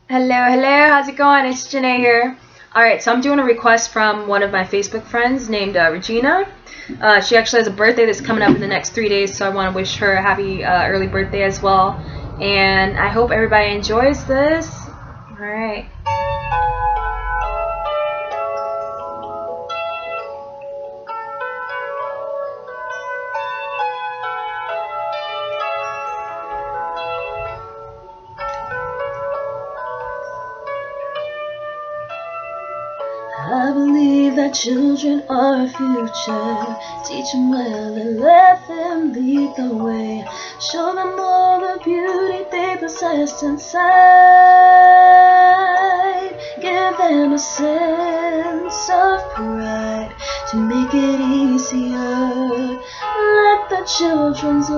Hello, hello, how's it going? It's Janay here. Alright, so I'm doing a request from one of my Facebook friends named Regina. She actually has a birthday that's coming up in the next 3 days, so I want to wish her a happy early birthday as well. And I hope everybody enjoys this. Alright. I believe that children are our future. Teach them well and let them lead the way. Show them all the beauty they possess inside. Give them a sense of pride to make it easier. Let the children's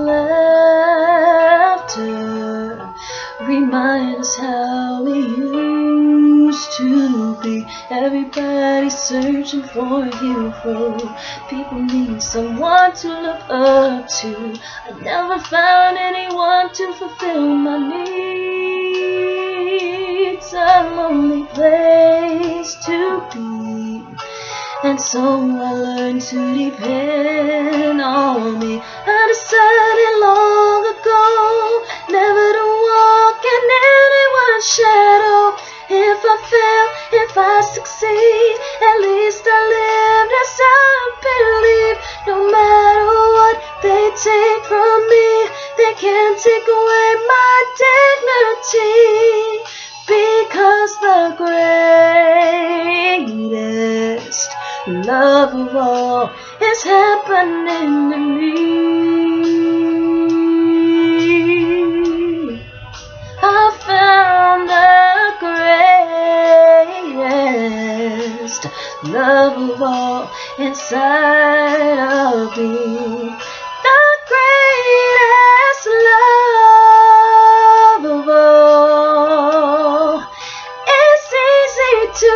laughter remind us how we used to be. Everybody's searching for a hero. People need someone to look up to. I never found anyone to fulfill my needs. A lonely place to be, and so I learned to depend on me. I decided long ago never to walk in anyone's shadow. If I fail, if I succeed, at least I lived as I believe. No matter what they take from me, they can't take away my dignity. Because the greatest love of all is happening to me. I found the greatest love of all inside of me. The greatest love of all is easy to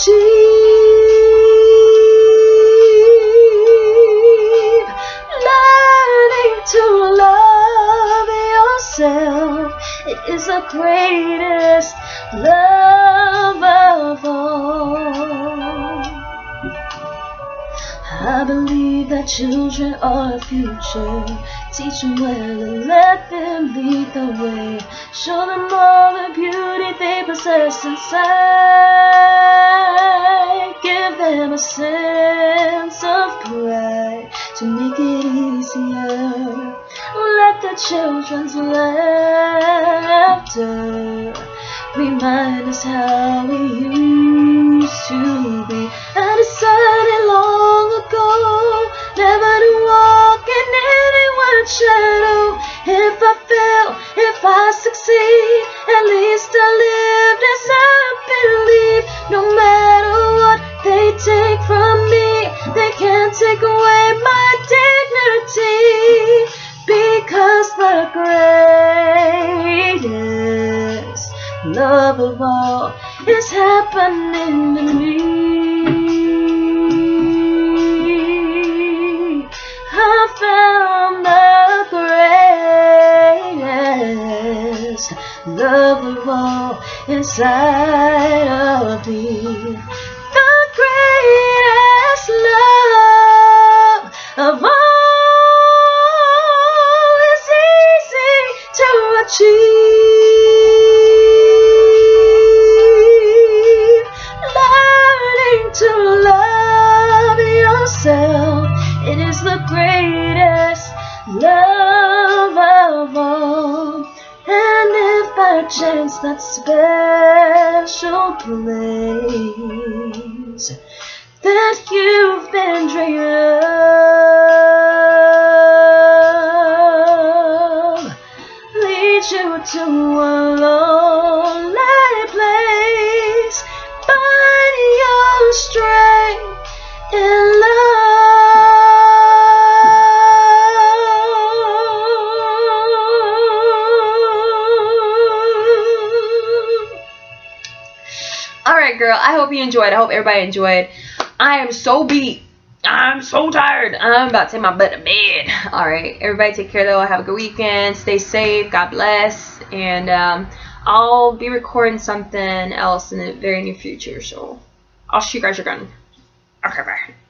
achieve. Learning to love yourself, it is the greatest love of all. I believe that children are our future. Teach them well and let them lead the way. Show them all the beauty they possess inside. Give them a sense of pride to make it easier. Let the children's laughter remind us how we used to be. I decided long ago never to walk in anyone's shadow. If I fail, if I succeed, at least I lived as I believe. No matter what they take from me, they can't take away my dignity. Because the greatest love of all is happening to me. I found the greatest love of all inside of me. The greatest love of all is easy to achieve. Learning to love yourself, it is the greatest love of all. And if by chance that special place that you've been dreaming of leads you to a lonely place, find your strength in love. Alright, girl, I hope you enjoyed. I hope everybody enjoyed. I am so beat. I'm so tired. I'm about to take my butt to bed. Alright, everybody take care though. Have a good weekend. Stay safe. God bless. And I'll be recording something else in the very near future, so I'll shoot you guys your gun. Okay, bye.